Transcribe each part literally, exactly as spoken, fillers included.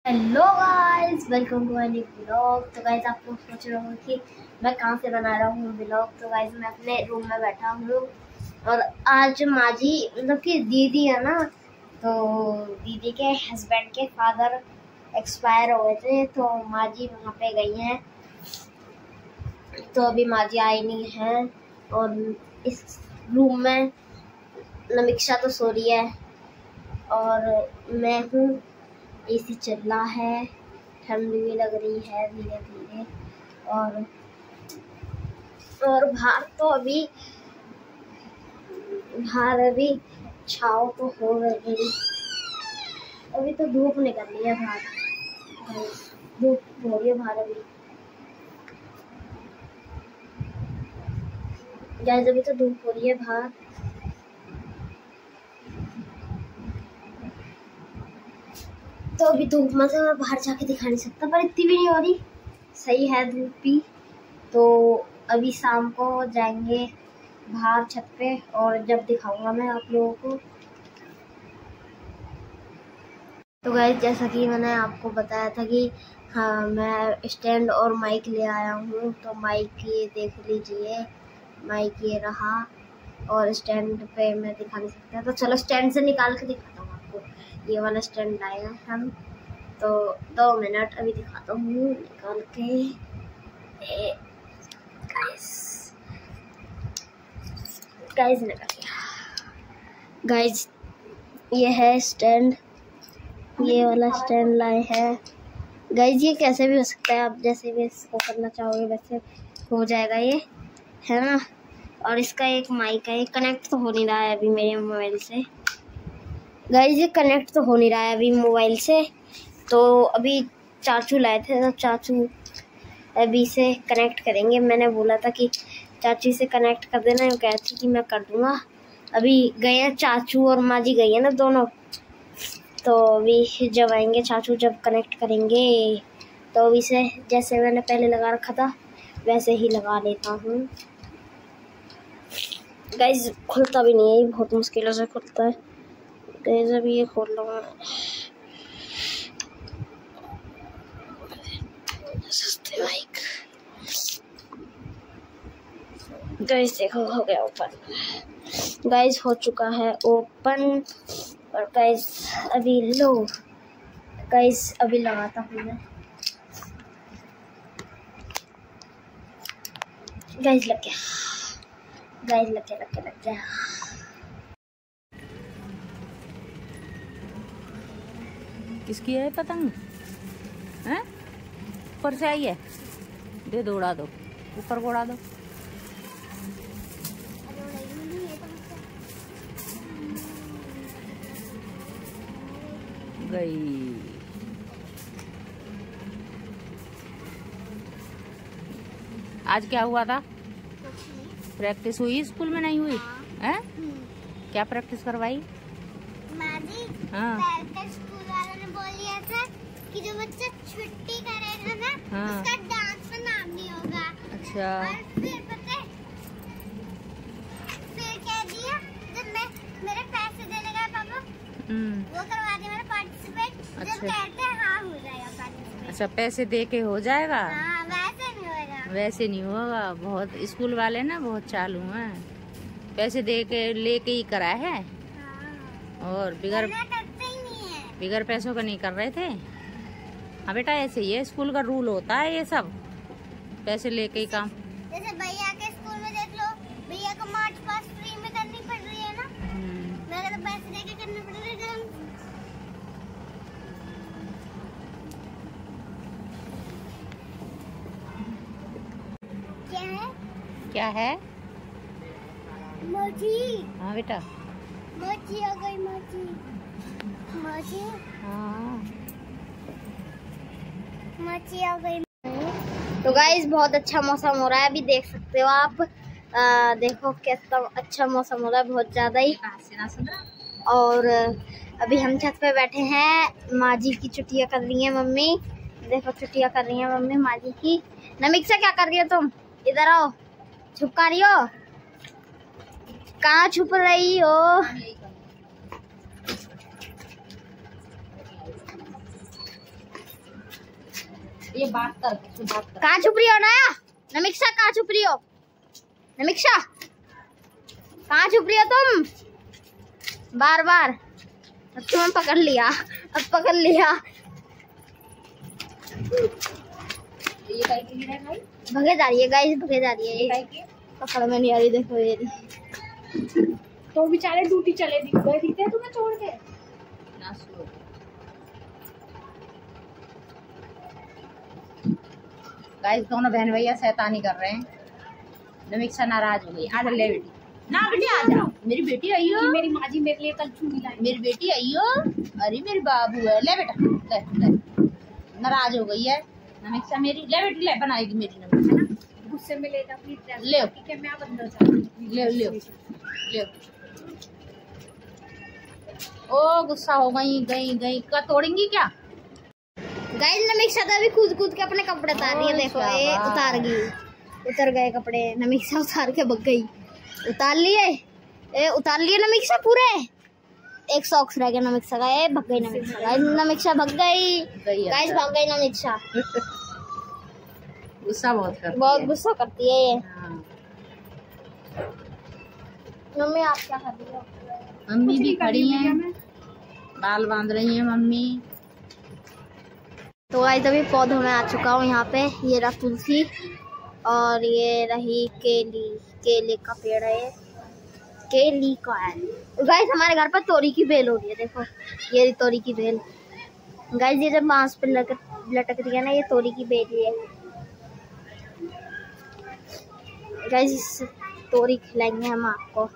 Hello guys, welcome to my new blog. तो guys आप लोग सोच रहे होंगे कि मैं कहाँ से बना रहा हूँ ब्लॉग। तो गाइस मैं अपने रूम में बैठा हूँ और आज माजी मतलब कि दीदी है ना, तो दीदी के हस्बैंड के फादर एक्सपायर हो गए थे, तो माजी वहाँ पे गई हैं। तो अभी माजी आई नहीं है और इस रूम में नमिक्षा तो सो रही है और मैं हूँ। एसी चल रहा है, ठंड भी लग रही है धीरे धीरे। और और बाहर तो अभी बाहर अभी छाव तो हो रही, अभी तो धूप निकल रही है बाहर, धूप हो रही है बाहर अभी। गाइस अभी तो धूप हो रही है बाहर। तो अभी धूप में से मैं बाहर जाके दिखा नहीं सकता, पर इतनी भी नहीं हो रही, सही है धूप भी। तो अभी शाम को जाएंगे बाहर छत पे और जब दिखाऊंगा मैं आप लोगों को। तो गाइस जैसा कि मैंने आपको बताया था कि हाँ मैं स्टैंड और माइक ले आया हूँ। तो माइक ये देख लीजिए, माइक ये रहा और स्टैंड पे मैं दिखा नहीं सकता, तो चलो स्टैंड से निकाल के दिखाता हूँ आपको। ये वाला स्टैंड लाए हैं हम, तो दो मिनट अभी दिखाता हूँ निकाल के। गाइस गाइस निकाल गया। गाइस ये है स्टैंड, ये वाला स्टैंड लाए हैं। गाइस ये कैसे भी हो सकता है, आप जैसे भी इसको करना चाहोगे वैसे हो जाएगा ये, है ना। और इसका एक माइक है, ये कनेक्ट तो हो नहीं रहा है अभी मेरे मोबाइल से। गाइस ये कनेक्ट तो हो नहीं रहा है अभी मोबाइल से, तो अभी चाचू लाए थे, तो चाचू अभी से कनेक्ट करेंगे। मैंने बोला था कि चाची से कनेक्ट कर देना, वो कहती कि मैं कर दूँगा। अभी गए हैं चाचू और माँ जी गई है ना दोनों, तो अभी जब आएंगे चाचू जब कनेक्ट करेंगे तो अभी से जैसे मैंने पहले लगा रखा था वैसे ही लगा लेता हूँ। गाइस खुलता भी नहीं है, ये बहुत मुश्किलों से खुलता है। गाइस अभी ये खोल लूँगा, सस्ते माइक। गाइस देखो हो गया ओपन, गाइस हो चुका है ओपन। और गाइस अभी लो, गाइस अभी लगाता हूँ मैं। गाइस लग गया, गाइस लग गया लग गया लग गया। किसकी है पतंग? हैं? ऊपर से आई है, दे दो, उड़ा दो, ऊपर को उड़ा दो। गई। आज क्या हुआ था? प्रैक्टिस हुई स्कूल में? नहीं हुई है? क्या प्रैक्टिस करवाई? हाँ। स्कूल वालों ने बोल दिया था कि जो बच्चा छुट्टी करेगा ना, हाँ, उसका डांस में नाम नहीं होगा। अच्छा। और फिर पता है फिर कह दिया जब मैं मेरे पैसे देने गए पापा, वो करवा दिया मैंने पार्टिसिपेट। अच्छा। जब कहते हैं हाँ हो जाएगा पार्टिसिपेट। अच्छा पैसे दे के हो जाएगा? हाँ, वैसे नहीं होगा। वैसे नहीं होगा, बहुत स्कूल वाले ना बहुत चालू हैं, पैसे दे के लेके ही करा है। हाँ। और बिगर बिगर पैसों का नहीं कर रहे थे। हाँ बेटा ऐसे ही है, स्कूल का रूल होता है ये सब, पैसे लेके ही काम। जैसे भैया के स्कूल में देख लो, भैया को मार्च पास फ्री में करनी पड़ रही है ना, मेरे तो पैसे देके करने पड़ रहे हैं। क्या है? क्या है? मोची। हाँ बेटा मोची हो गई, मोची मोची। हाँ मोची हो गई। तो गाइस बहुत अच्छा मौसम हो रहा है, अभी देख सकते हो आप। आ, देखो कितना अच्छा मौसम हो रहा है, बहुत ज़्यादा ही। और अभी हम छत पे बैठे हैं, माँ जी की छुट्टियाँ कर रही हैं मम्मी। देखो छुट्टियाँ कर रही हैं मम्मी माँ जी की। नमिक्षा क्या कर रही हो तुम? इधर आओ, छुपका रही हो? कहाँ छुप रही हो? ये बात कर, बात कर। कहाँ छुप रही हो नया? नमिक्षा कहाँ छुप रही हो? नमिक्षा कहाँ छुप रही हो तुम? बार बार अब तुम्हें पकड़ लिया, अब पकड़ लिया। ये काई की है भाई? भगे जा रही है गाइस, भगे जा रही है। ये पकड़ में नहीं आ रही, देखो ये तो बेचारे ड्यूटी चले गए दिखते हैं तुम्हें छोड़ के ना। सुनो गाइस, दोनों बहन भैया शैतानी कर रहे हैं। नमिक्षा नाराज हो गई। आ जा ले बेटी, ना बेटी आ जा। मेरी बेटी आइयो, मेरी माँ जी मेरे लिए कल चूड़ी लाई। मेरी बेटी आइयो। अरे मेरी बाबू है, ले बेटा ले ले। नाराज हो गई है नमिक्षा मेरी। ले बेटी ले, बनाएगी मेरी नमिक्षा ना। गुस्से में लेता प्लीज ले ठीक है, मैं अब अंदर जाऊंगी। ले ले ले। ओ गुस्सा हो गई गई गई का तोड़ेंगी क्या? गाइस नमिक्षा तो अभी कूद कूद के अपने कपड़े उतार रही है। देखो ये उतार गई, उतर गए कपड़े। नमिक्षा उतार के भग गई। उतार लिए, ए उतार लिए नमिक्षा पूरे। एक सॉक्स रह गया नमिक्षा का। ए भग गई नमिक्षा। गाइस नमिक्षा भग गई। गाइस भाग गई नमिक्षा। गुस्सा बहुत करती बहुत है। गुस्सा करती है ये। हाँ। मम्मी आप क्या कर रही हो? मम्मी भी खड़ी हैं, बाल बांध रही हैं मम्मी। तो गाइस अभी पौधों में आ चुका हूँ। यहाँ पे ये रहा तुलसी और ये रही केली, केले का पेड़ है ये, केली का है। गाइस हमारे घर पर तोरी की बेल हो रही है। देखो ये तोरी की बेल। गाइस ये जब बांस पे लटक लटक रही है ना, ये तोरी की बेल ही है। गाइस तोरी खिलाएंगे हम आपको।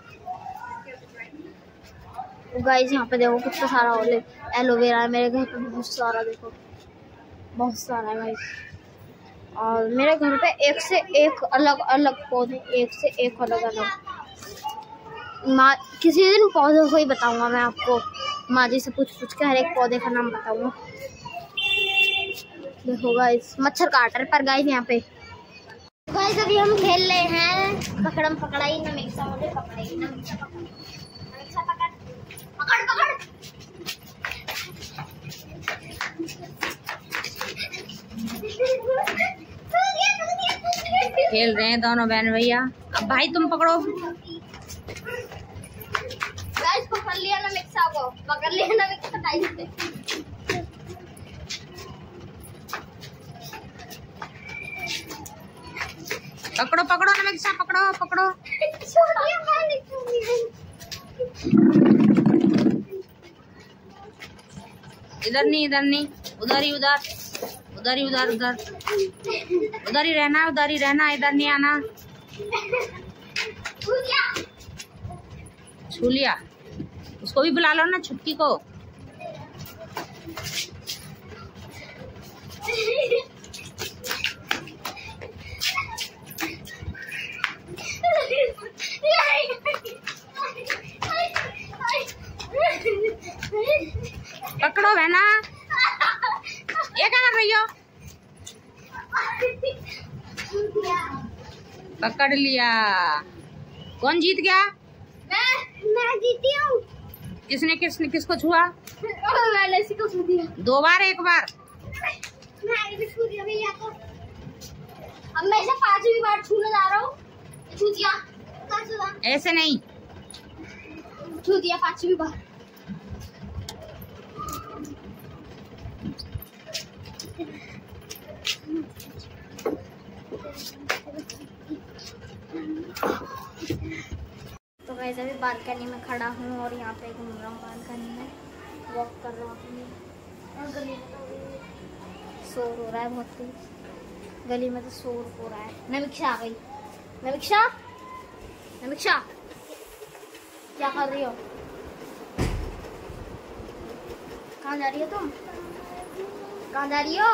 गाइस यहाँ पे देखो कितना सारा एलोवेरा है मेरे घर पे, बहुत सारा। देखो बहुत सारा है गाइस। और मेरे घर पे एक से एक अलग अलग पौधे, एक से एक अलग अलग। माँ किसी दिन पौधों को ही बताऊंगा मैं आपको। माँ जी से पूछ पूछ के हर एक पौधे का नाम बताऊंगा। देखो गाइस मच्छर काट रहे पर गाइस यहाँ पे। गाइस अभी हम खेल रहे हैं पकड़म पकड़ाई। नमिक्षा मुझे पकड़ाई। नमिक्षा पकड़, नमिक्षा पकड़ पकड़ पकड़। खेल रहे हैं दोनों बहन भैया। अब भाई तुम पकड़ो। गाइस पकड़ लिया नमिक्षा को, पकड़ लिया नमिक्षा टाइम पे। पकड़ो पकड़ो नमिक्षा, पकड़ो पकड़ो। इधर नहीं, इधर नहीं, उधर ही, उधर उधर ही, उधर उधर उधर ही रहना, उधर ही रहना, इधर नहीं आना। छू लिया। उसको भी बुला लो ना, छुटकी को। पकड़ो बहना, ये क्या कर रही हो? पकड़ लिया। कौन जीत गया? मैं मैं जीती हूँ। किसने किसने किसको छुआ? मैंने इसी को छू दिया। दो बार, एक बार? मैंने भी छू दिया भैया को। अब मैं इसे पांचवी बार छूने जा रहा हूँ। छू दिया। ऐसे नहीं, छू दिया पांचवी बार। तो गाइस अभी बालकनी में खड़ा हूँ और यहाँ पे घूम रहा हूँ बालकनी में, वॉक कर रहा हूँ। और गली में तो शोर हो रहा है बहुत तेज। गली में तो शोर हो रहा है। नमिक्षा आ गई। नमिक्षा, नमिक्षा क्या कर रही हो? कहाँ जा रही हो तुम? कहाँ जा रही हो?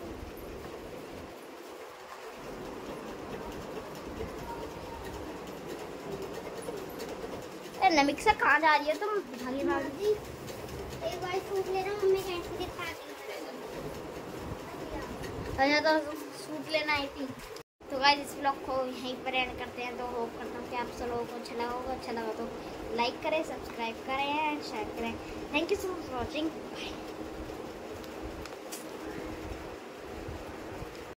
नमिक्षा कहाँ जा रही है तुम? भागी भागी। एक बार सूट लेना, मम्मी कहीं से दिखा दी। अच्छा तो सूट लेना आई थी। तो गाइस इस व्लॉग को यहीं पर एंड करते हैं। तो होप करता हूँ कि आप सब लोगों को अच्छा लगा होगा। अच्छा लगा तो लाइक करें, सब्सक्राइब करें, शेयर करें। Thank you so much for watching. Bye.